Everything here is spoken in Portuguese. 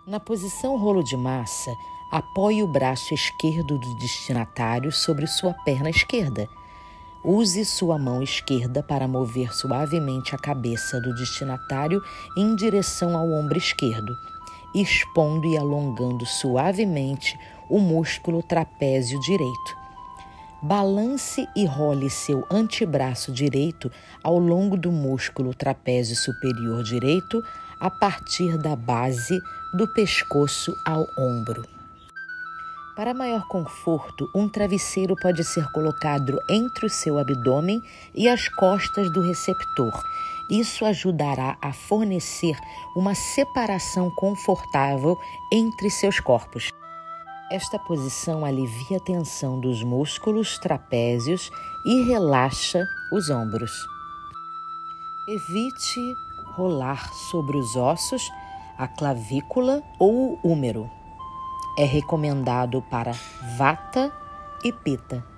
Na posição rolo de massa, apoie o braço esquerdo do destinatário sobre sua perna esquerda. Use sua mão esquerda para mover suavemente a cabeça do destinatário em direção ao ombro esquerdo, expondo e alongando suavemente o músculo trapézio direito. Balance e role seu antebraço direito ao longo do músculo trapézio superior direito, a partir da base do pescoço ao ombro. Para maior conforto, um travesseiro pode ser colocado entre o seu abdômen e as costas do receptor. Isso ajudará a fornecer uma separação confortável entre seus corpos. Esta posição alivia a tensão dos músculos trapézios e relaxa os ombros. Evite rolar sobre os ossos, a clavícula ou o úmero. É recomendado para Vata e Pitta.